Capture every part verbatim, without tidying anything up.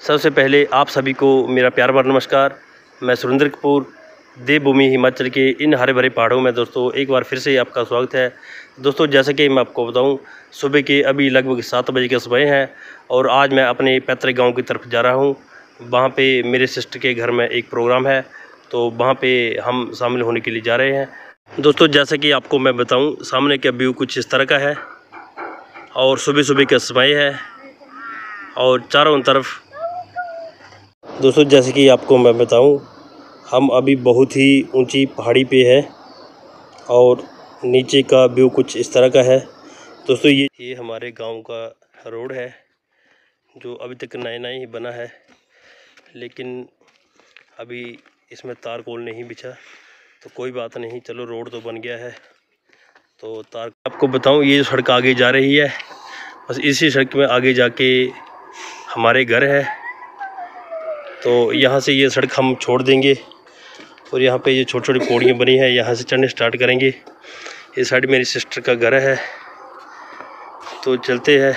सबसे पहले आप सभी को मेरा प्यार भरा नमस्कार। मैं सुरेंद्र कपूर, देवभूमि हिमाचल के इन हरे भरे पहाड़ों में दोस्तों एक बार फिर से आपका स्वागत है। दोस्तों जैसा कि मैं आपको बताऊं, सुबह के अभी लगभग सात बजे के समय है और आज मैं अपने पैतृक गांव की तरफ जा रहा हूं। वहां पे मेरे सिस्टर के घर में एक प्रोग्राम है, तो वहां पे हम शामिल होने के लिए जा रहे हैं। दोस्तों जैसा कि आपको मैं बताऊँ, सामने का व्यू कुछ इस तरह का है और सुबह सुबह का समय है और चारों तरफ दोस्तों जैसे कि आपको मैं बताऊं, हम अभी बहुत ही ऊंची पहाड़ी पे है और नीचे का व्यू कुछ इस तरह का है। दोस्तों ये ये हमारे गांव का रोड है जो अभी तक नया नया ही बना है, लेकिन अभी इसमें तारकोल नहीं बिछा, तो कोई बात नहीं, चलो रोड तो बन गया है। तो तार आपको बताऊं, ये सड़क आगे जा रही है, बस इसी सड़क में आगे जाके हमारे घर है। तो यहाँ से ये सड़क हम छोड़ देंगे और यहाँ पे ये छोटी छोटी पौड़ियाँ बनी हैं, यहाँ से चढ़ने स्टार्ट करेंगे। ये साइड मेरी सिस्टर का घर है, तो चलते हैं।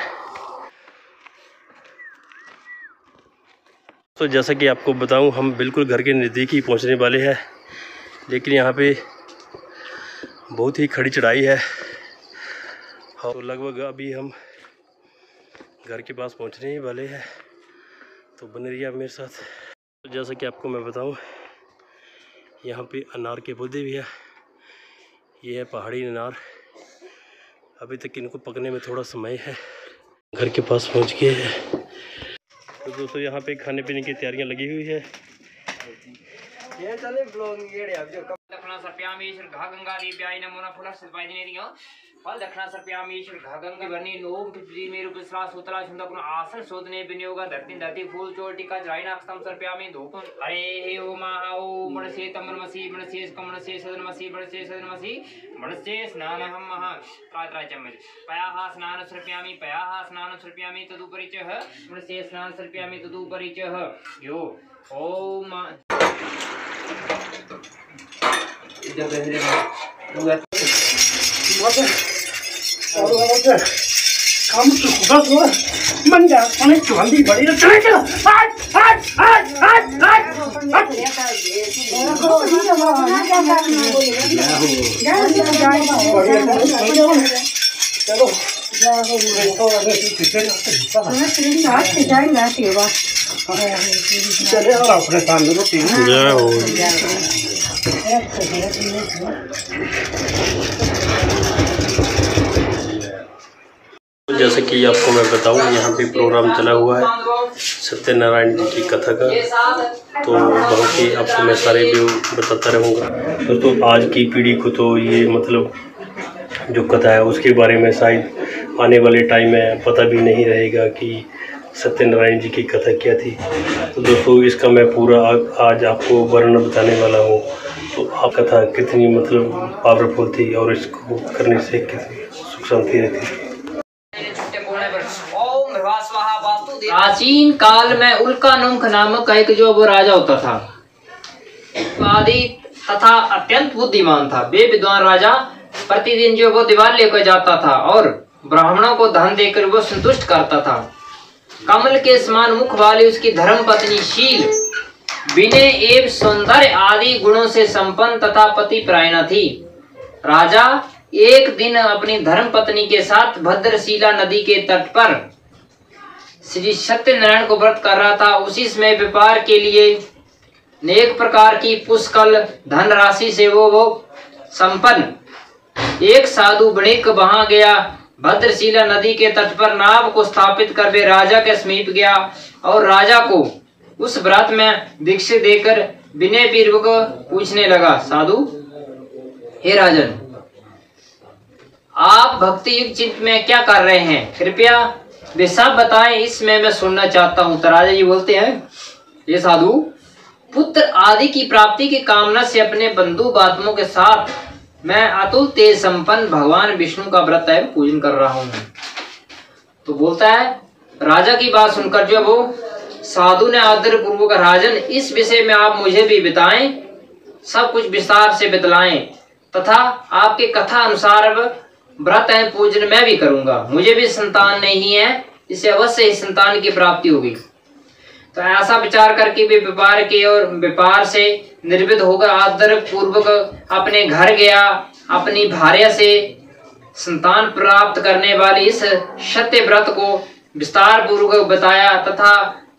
तो जैसा कि आपको बताऊं, हम बिल्कुल घर के नज़दीक ही पहुँचने वाले हैं, लेकिन यहाँ पे बहुत ही खड़ी चढ़ाई है और लगभग अभी हम घर के पास पहुँचने ही वाले हैं, तो बने रहिए आप मेरे साथ। तो जैसा कि आपको मैं बताऊं, यहाँ पे अनार के पौधे भी है। ये है पहाड़ी अनार, अभी तक इनको पकने में थोड़ा समय है। घर के पास पहुँच गए हैं। तो दोस्तों यहाँ पे खाने पीने की तैयारियाँ लगी हुई है। दक्षिणा सर्प्यामीश्वर घा गंगा देव्याय नमो नमः फुलः सत्पादिने दियो फल दक्षिणा सर्प्यामीश्वर घा गंगा वर्णी लोम पृथ्वी मेरु पिसला सुतला छंद अपना आसन शोधने विनियोग धरती धरती फूल चोर टीका जराइना अक्षतम सर्प्यामी धूप हरे ओम ओम मनसे तमनमसी मनसे कमनसे सदनमसी मनसे सदनमसी मनसे स्नान हम महा कात्रा चम्मच पयाः स्नान सर्प्यामी पयाः स्नान सर्प्यामी तदुपरि च मनसे स्नान सर्प्यामी तदुपरि च यो ओम काम सुखा तो मन जा अनेक चुंदी बड़ी चले चलो हट हट हट हट हट चलो चले और अपने सामने रोटी जय हो। जैसे कि आपको मैं बताऊं, यहाँ पे प्रोग्राम चला हुआ है सत्यनारायण जी की कथा का, तो वहाँ के आपको मैं सारे व्यू बताता रहूँगा। दोस्तों आज की पीढ़ी को तो ये मतलब जो कथा है उसके बारे में शायद आने वाले टाइम में पता भी नहीं रहेगा कि सत्यनारायण जी की कथा क्या थी। तो दोस्तों इसका मैं पूरा आज आपको वर्णन बताने वाला हूँ। तो आप कथा कितनी मतलब पावरफुल थी और इसको करने से कितनी सुख शांति रहती थी। प्राचीन काल में उल्कानुंख नामक एक जो वो राजा होता था, आदि तथा अत्यंत बुद्धिमान था। वे विद्वान राजा प्रतिदिन जो वो दीवार लेकर जाता था और ब्राह्मणों को धन देकर वो संतुष्ट करता था। कमल के समान मुख वाली उसकी धर्म पत्नी शील, विनय एवं सौंदर्य आदि गुणों से संपन्न तथा पति परायणा थी। राजा एक दिन अपनी धर्म पत्नी के साथ भद्रशिला नदी के तट पर श्री सत्यनारायण को व्रत कर रहा था। उसी समय व्यापार के लिए अनेक प्रकार की पुष्कल धनराशि से वो वो संपन्न एक साधु वणिक वहां गया। भद्रशिला नदी के तट पर नाव को स्थापित कर वे राजा के समीप गया और राजा को उस व्रत में भिक्षा देकर विनय पूर्वक पूछने लगा, साधु हे राजन, आप भक्ति युक्त चिंत में क्या कर रहे हैं? कृपया वे सब बताएं, इसमें मैं सुनना चाहता हूँ। तो राजा जी बोलते हैं, ये साधु, पुत्र आदि की प्राप्ति की कामना से अपने बंधु बात्मों के साथ मैं अतुल तेज संपन्न भगवान विष्णु का व्रत है पूजन कर रहा हूँ। तो बोलता है, राजा की बात सुनकर जो वो साधु ने आदर पूर्वक, राजन इस विषय में आप मुझे भी बताएं, सब कुछ विस्तार से बतलाएं तथा आपके कथा अनुसार व्रत है पूजन मैं भी करूंगा। मुझे भी संतान नहीं है, इससे अवश्य ही संतान की प्राप्ति होगी। तो ऐसा विचार करके वे व्यापार के और व्यापार से निर्विध होकर आदर पूर्वक अपने घर गया। अपनी भार्या से संतान प्राप्त करने वाले इस सत्य व्रत को विस्तार पूर्वक बताया तथा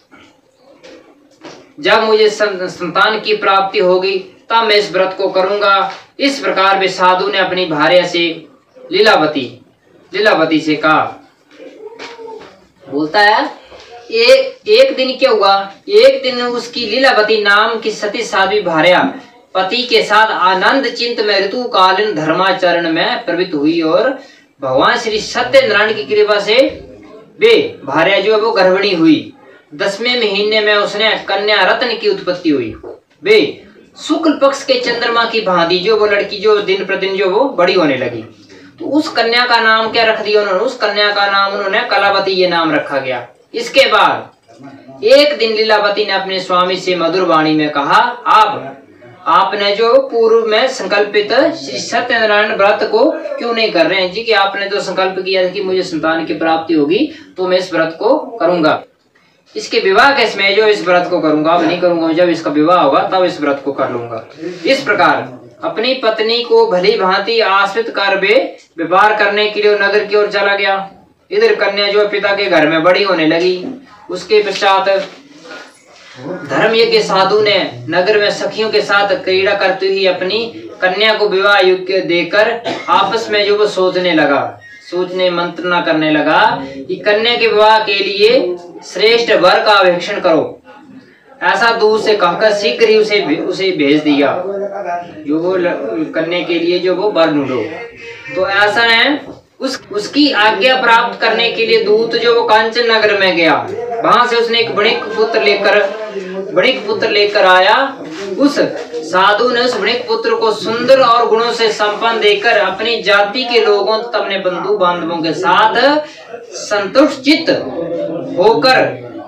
जब मुझे संतान की प्राप्ति होगी तब मैं इस व्रत को करूंगा। इस प्रकार वे साधु ने अपनी भार्या से लीलावती लीलावती से कहा। बोलता है एक एक दिन क्या हुआ, एक दिन उसकी लीलावती नाम की सती साध्वी भार्या पति के साथ आनंद चिंत में ऋतुकालीन धर्माचरण में प्रवृत्त हुई और भगवान श्री सत्यनारायण की कृपा से वे भार्या जो है वो गर्भिणी हुई। दसवें महीने में उसने कन्या रत्न की उत्पत्ति हुई। वे शुक्ल पक्ष के चंद्रमा की भांति जो वो लड़की जो दिन प्रतिदिन जो वो बड़ी होने लगी। तो उस कन्या का नाम क्या रख दिया उन्होंने, उस कन्या का नाम उन्होंने कलावती ये नाम रखा गया। इसके बाद एक दिन लीलावती ने अपने स्वामी से मधुर वाणी में कहा, आप आपने जो पूर्व में संकल्पित श्री सत्यनारायण व्रत को क्यों नहीं कर रहे हैं जी? कि आपने तो संकल्प किया था कि मुझे संतान की प्राप्ति होगी तो मैं इस व्रत को करूंगा। इसके विवाह के समय जो इस व्रत को करूंगा, अब नहीं करूंगा, जब इसका विवाह होगा तब इस व्रत को कर लूंगा। इस प्रकार अपनी पत्नी को भली भांति आश्रित कर वे व्यापार करने के लिए नगर की ओर चला गया। इधर कन्या जो पिता के घर में बड़ी होने लगी। उसके पश्चात धर्म यज्ञ साधु ने नगर में सखियों के साथ क्रीड़ा करती हुई अपनी कन्या को विवाह योग्य देकर आपस में जो वो सोचने लगा सोचने मंत्रणा करने लगा कि कन्या के विवाह के लिए श्रेष्ठ वर का अवेक्षण करो। ऐसा दूर से कहकर शीघ्र ही उसे उसे भेज दिया जो वो कन्या के लिए जो वो वर ढूंढो। तो ऐसा है उस उसकी आज्ञा प्राप्त करने के लिए दूत जो वो कांचन नगर में गया। वहां से उसने एक बणिक पुत्र लेकर बणिक पुत्र लेकर आया। उस साधु ने उस बणिक पुत्र को सुंदर और गुणों से संपन्न देकर अपनी जाति के लोगों तथा अपने बंधु बांधवों के साथ संतुष्ट चित्त होकर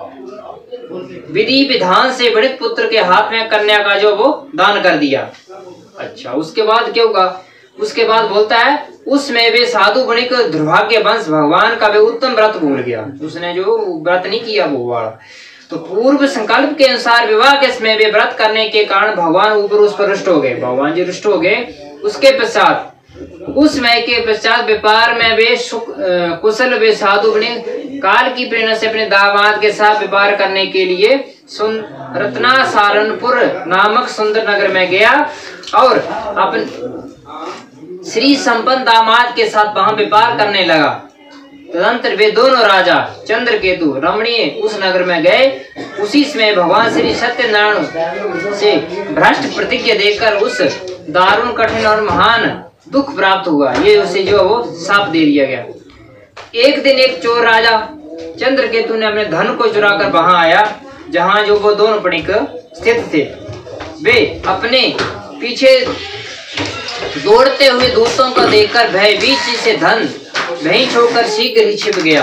विधि विधान से बणिक पुत्र के हाथ में कन्या का जो वो दान कर दिया। अच्छा, उसके बाद क्या होगा? उसके बाद बोलता है उसमें वे साधु बणिक दुर्भाग्य वंश भगवान का वे उत्तम व्रत भूल गया। उसने जो व्रत नहीं किया वो वाला। तो पूर्व संकल्प के अनुसार विवाह के समय वे व्रत करने के कारण भगवान ऊपर उस पर रुष्ट हो गए। भगवान जी रुष्ट हो गए। उसके पश्चात उस समय के पश्चात व्यापार में वे कुशल वे साधु बणिक काल की प्रेरणा से अपने दामाद के साथ व्यापार करने के लिए रत्ना सारनपुर नामक सुंदर नगर में गया और अपन श्री संपन्न दामाद के साथ वहां व्यापार करने लगा। तदंतर वे दोनों राजा चंद्रकेतु रमणीय उस नगर में गए। उसी समय भगवान श्री सत्यनारायण से भ्रष्ट प्रतिज्ञा देकर उस दारुण कठिन और महान दुख प्राप्त हुआ। ये उसे जो वो साप दे दिया गया। एक दिन एक चोर राजा चंद्रकेतु ने अपने धन को चुरा कर वहां आया जहां जो वो दोनों बणिक स्थित थे। वे अपने पीछे दौड़ते हुए दूतों को देखकर भयभीत से धन वहीं छोड़कर शीघ्र ही छिप गया।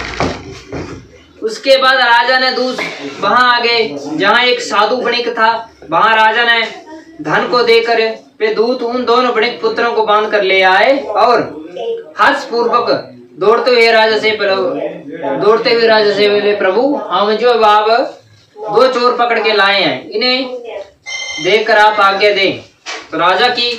उसके बाद राजा ने दूत वहां आ गए जहां एक साधु बणिक था। वहां राजा ने धन को देकर वे दूत उन दोनों बणिक पुत्रों को बांध कर ले आए और हर्ष पूर्वक दौड़ते हुए राजा से दौड़ते हुए राजा से बोले, प्रभु हम जो आप दो चोर पकड़ के लाए हैं, इन्हें देखकर आप आज्ञा दें। तो राजा की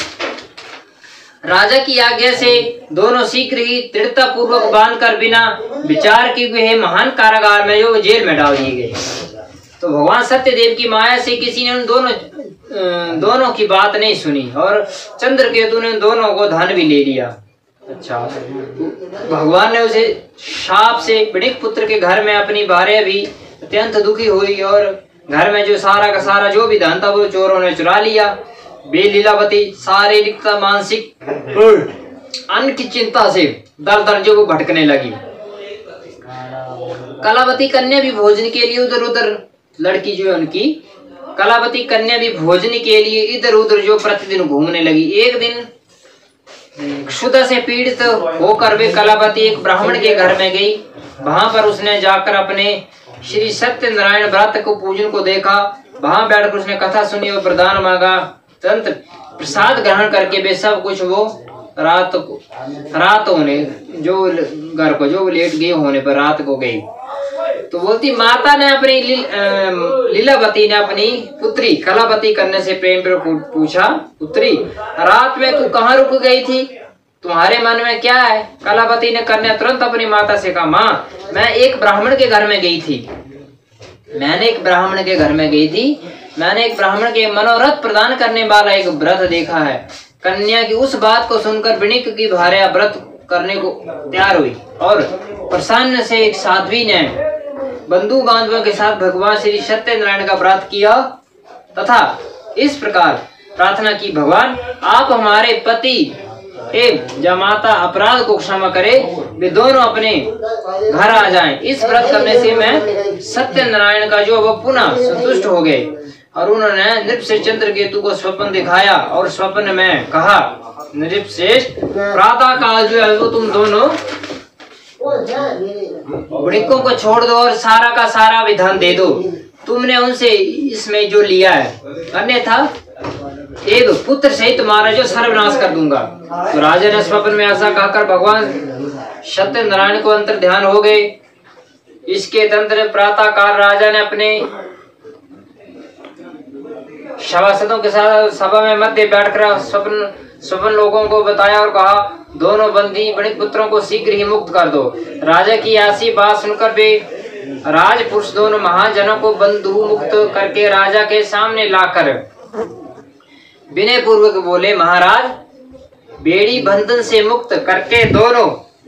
राजा की आज्ञा से दोनों शीघ्र ही दृढ़ता पूर्वक बांध कर बिना विचार किए हुए महान कारागार में जो जेल में डाल दिए गए। तो भगवान सत्यदेव की माया से किसी ने उन दोनों दोनों की बात नहीं सुनी और चंद्रकेतु ने उन दोनों को धन भी ले लिया। अच्छा, भगवान ने उसे शाप से बणिक पुत्र के घर में अपनी भार्या भी अत्यंत दुखी हुई और घर में जो सारा का सारा जो भी धन था वो चोरों ने चुरा लिया। वे लीलावती शारीरिक मानसिक अन्न की चिंता से दर दर जो वो भटकने लगी। कलावती कन्या भी भोजन के लिए उधर उधर लड़की जो है उनकी कलावती कन्या भी भोजन के लिए इधर उधर जो प्रतिदिन घूमने लगी। एक दिन क्षुधा से पीड़ित होकर वे कलावती एक ब्राह्मण के घर में गई। वहां पर उसने जाकर अपने श्री सत्यनारायण व्रत को पूजन को देखा। वहां बैठकर उसने कथा सुनी और प्रदान मांगा। तंत्र प्रसाद ग्रहण करके वे सब कुछ वो रात को रात होने जो घर को जो लेट गए होने पर रात को गई। तो बोलती माता ने अपनी ली, लीलावती ने अपनी पुत्री कलावती कन्या से प्रेम पर पूछा, पुत्री रात में तू कहाँ रुक गई थी, तुम्हारे मन में क्या है? कलावती ने कन्या तुरंत अपनी माता से कहा, माँ मैं एक ब्राह्मण के घर में गई थी मैंने एक ब्राह्मण के घर में गई थी मैंने एक ब्राह्मण के मनोरथ प्रदान करने वाला एक व्रत देखा है। कन्या की उस बात को सुनकर वणिक की भार्या व्रत करने को तैयार हुई और प्रसन्न से एक साध्वी ने बंधु बांधवों के साथ भगवान श्री सत्यनारायण का व्रत किया तथा इस प्रकार प्रार्थना की, भगवान आप हमारे पति एवं जमाता अपराध को क्षमा करे, वे दोनों अपने घर आ जाएं। इस व्रत करने से मैं सत्यनारायण का जो वो पुनः संतुष्ट हो गए। और उन्होंने नृपश्रेष्ठ चंद्रकेतु को स्वप्न दिखाया और स्वप्न में कहा, नृपश्रेष्ठ प्रातः काल जो है वो तुम दोनों वणिकों को छोड़ दो और सारा का सारा विधान दे दो, तुमने उनसे इसमें जो लिया है, अन्यथा एक पुत्र सहित तुम्हारा जो सर्वनाश कर दूंगा। तो राजा ने स्वप्न में ऐसा कहकर भगवान सत्यनारायण को अंतर ध्यान हो गए। इसके तंत्र प्रातः काल राजा ने अपने सभासदों के साथ सभा में मध्य बैठकर स्वप्न स्वप्न लोगों को बताया और कहा, दोनों बंदी वणिक पुत्रों को शीघ्र ही मुक्त कर दो। राजा की ऐसी बात सुनकर वे राजपुरुष दोनों महाजनों को बंधु मुक्त करके राजा के सामने लाकर विनय पूर्वक बोले, महाराज बेड़ी बंधन से मुक्त करके दोनों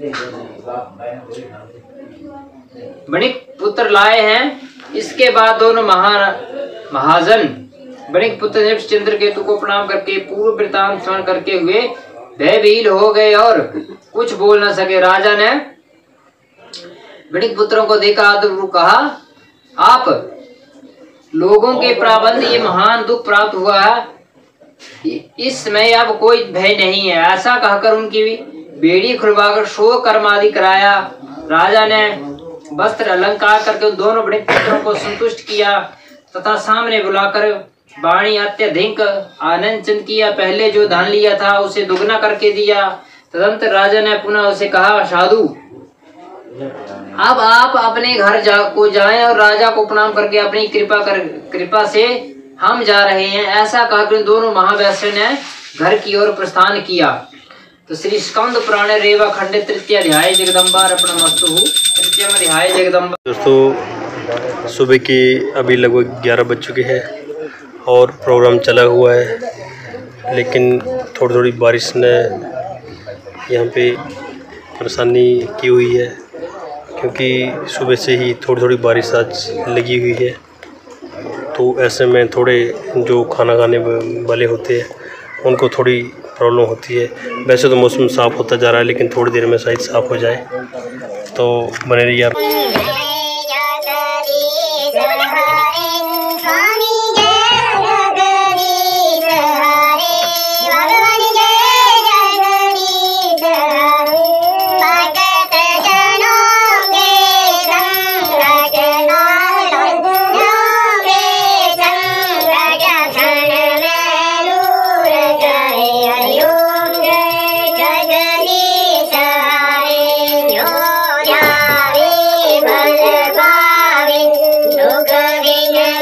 वणिक पुत्र लाए हैं। इसके बाद दोनों महा महाजन वणिक पुत्र ने चंद्रकेतु को प्रणाम करके पूर्व वृतांत स्मरण करके हुए भयभीत हो गए और कुछ बोल न सके। राजा ने वणिक पुत्रों को देखा आदर कहा, आप लोगों के प्राबंध ये महान दुख प्राप्त हुआ है, इस समय अब कोई भय नहीं है। ऐसा कहकर उनकी बेड़ी खुलवाकर शोक कर्म आदि कराया। राजा ने वस्त्र अलंकार करके उन दोनों वणिक पुत्रों को संतुष्ट किया तथा सामने बुलाकर वाणी अत्यधिक आनंद चंद किया। पहले जो धन लिया था उसे दुगना करके दिया। तदंतर राजा ने पुनः उसे कहा, साधु अब आप अपने घर जा को जाएं और राजा को प्रणाम करके अपनी कृपा कर कृपा से हम जा रहे हैं। ऐसा कहकर दोनों महावैश्य ने घर की ओर प्रस्थान किया। तो श्री स्कंद पुराण रेवा खंड तृतीय अध्याय जगदम्बा अर्पणमस्तु तृतीय अध्याय जगदम्बा। दोस्तों सुबह के अभी लगभग ग्यारह बज चुके हैं और प्रोग्राम चला हुआ है, लेकिन थोड़ी थोड़ी बारिश ने यहाँ पे परेशानी की हुई है, क्योंकि सुबह से ही थोड़ी थोड़ी बारिश आज लगी हुई है। तो ऐसे में थोड़े जो खाना खाने वाले होते हैं उनको थोड़ी प्रॉब्लम होती है। वैसे तो मौसम साफ़ होता जा रहा है, लेकिन थोड़ी देर में शायद साफ़ हो जाए। तो बने रहिए आप। Look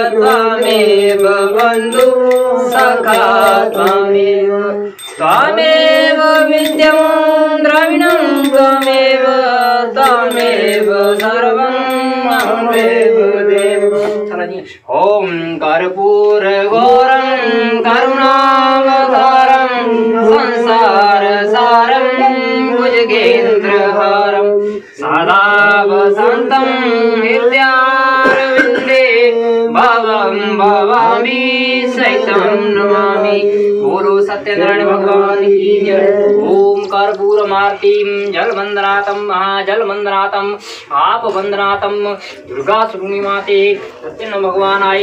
त्वामेव बन्धु सखा त्वामेव त्वामेव विद्यं द्रविणं त्वमेव त्वमेव सर्वं ममेव देव। ॐ कर्पूर घोरं करुणावतारं संसार सारं भुजगेन्द्रहारं सदा वसन्तं हृदयारविन्दे भवं भवामि सहितं नमामि। बोलो सत्यनारायण भगवान की जय। ओम कर्पूरमार्तिं जलवंदनातं महाजलवंदनातं आप वंदनातं दुर्गा सुरुणि माते सत्यनारायण भगवान आए।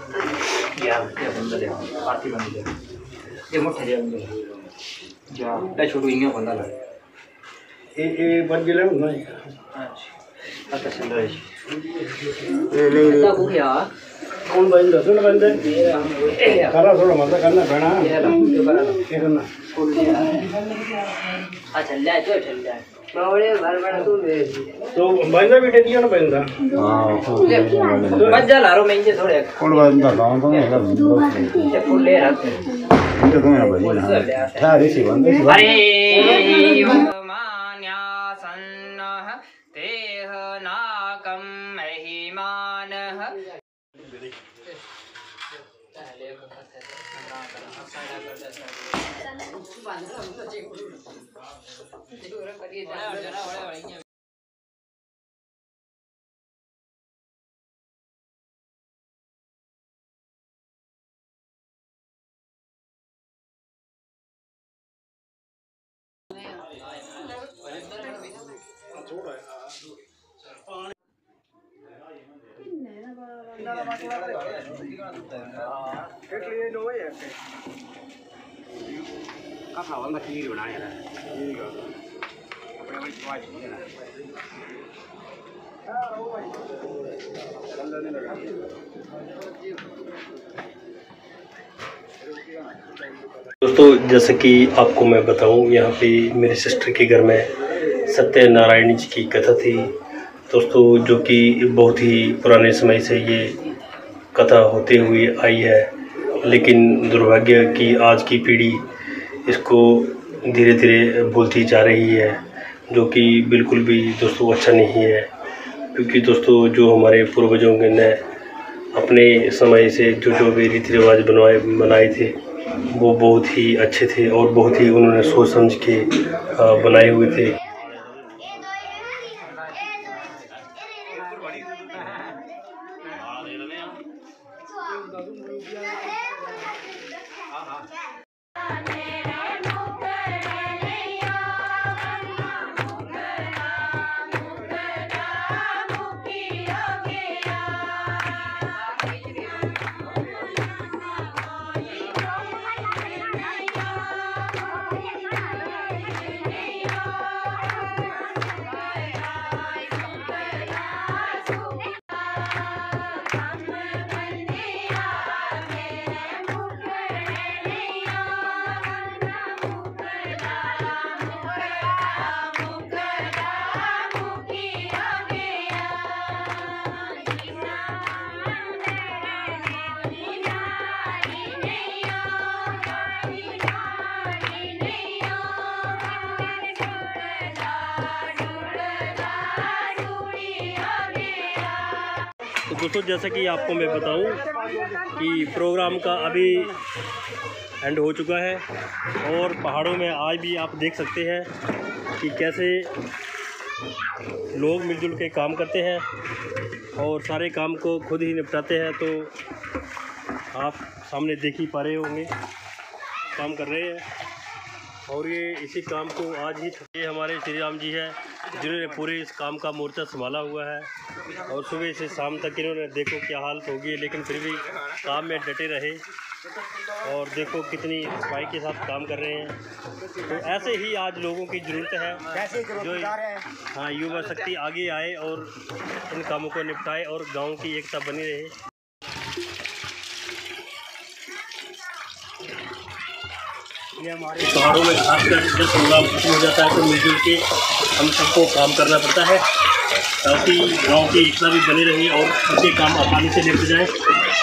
आरती बंद ये मोठे जे जा त्या छोटू इंगे बंदाला ए ए बंदिला नाही आता संदर्भ नहीं नहीं आता बुया कौन बंद सुन बंद करा थोड़ा मजा करना बना ये ला ये करा ला ये करना आ चल जा जो चल जा बावड़े भर बड़ा तू ले तो बंदा भी टेकियो ना बंदा हां मजा लारो मैं जे थोड़े कौन बंदा गांव तो है ये फूल ले रखते इनके तो है भाई ना क्या रे सी बंदा सी अरे मान्या सन्नः तेह नाकं महिमानः दोस्तों जैसे कि आपको मैं बताऊं, यहाँ पे मेरे सिस्टर के घर में सत्यनारायण जी की कथा थी दोस्तों, जो कि बहुत ही पुराने समय से ये कथा होते हुए आई है। लेकिन दुर्भाग्य कि आज की पीढ़ी इसको धीरे धीरे भूलती जा रही है, जो कि बिल्कुल भी दोस्तों अच्छा नहीं है। क्योंकि दोस्तों जो हमारे पूर्वजों ने अपने समय से जो जो भी रीति रिवाज बनवाए बनाए थे वो बहुत ही अच्छे थे और बहुत ही उन्होंने सोच समझ के बनाए हुए थे। तो दोस्तों जैसा कि आपको मैं बताऊं कि प्रोग्राम का अभी एंड हो चुका है और पहाड़ों में आज भी आप देख सकते हैं कि कैसे लोग मिलजुल के काम करते हैं और सारे काम को खुद ही निपटाते हैं। तो आप सामने देख ही पा रहे होंगे काम कर रहे हैं और ये इसी काम को आज ही ये हमारे श्री राम जी है जिन्होंने पूरे इस काम का मोर्चा संभाला हुआ है और सुबह से शाम तक इन्होंने देखो क्या हालत होगी, लेकिन फिर भी काम में डटे रहे और देखो कितनी सफाई के साथ काम कर रहे हैं। तो ऐसे ही आज लोगों की ज़रूरत है जो हाँ युवा शक्ति आगे आए और इन कामों को निपटाए और गाँव की एकता बनी रहे। ये हमारे पहाड़ों में खासकर जब प्रोग्राम खत्म हो जाता है तो मिलजुल के हम सबको काम करना पड़ता है। ताकि गांव की एकता भी बनी रहे और सबके काम आसानी से निपट जाए।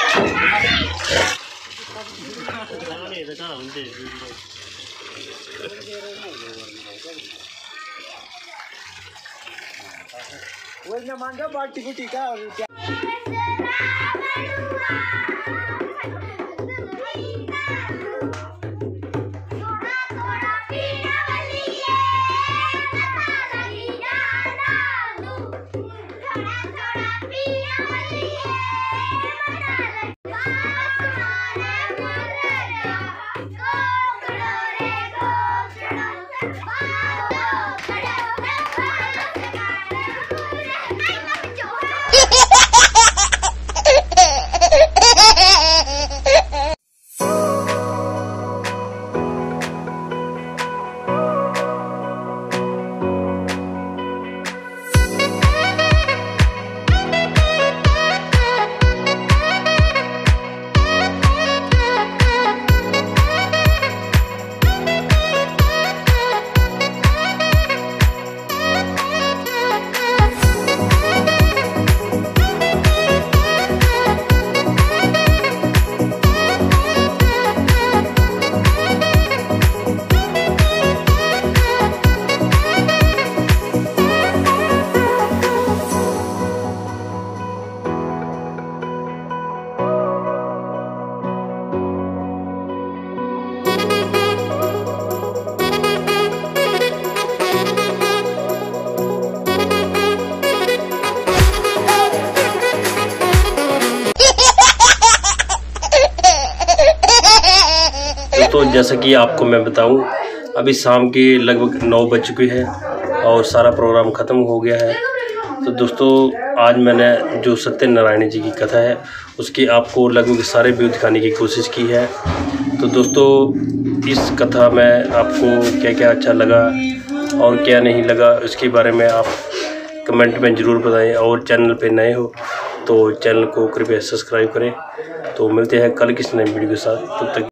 दोस्तों जैसा कि आपको मैं बताऊं, अभी शाम के लगभग नौ बज चुके हैं और सारा प्रोग्राम ख़त्म हो गया है। तो दोस्तों आज मैंने जो सत्यनारायण जी की कथा है उसकी आपको लगभग सारे व्यू दिखाने की कोशिश की है। तो दोस्तों इस कथा में आपको क्या क्या अच्छा लगा और क्या नहीं लगा उसके बारे में आप कमेंट में ज़रूर बताएं, और चैनल पे नए हो तो चैनल को कृपया सब्सक्राइब करें। तो मिलते हैं कल किसी नई वीडियो के साथ, तब तक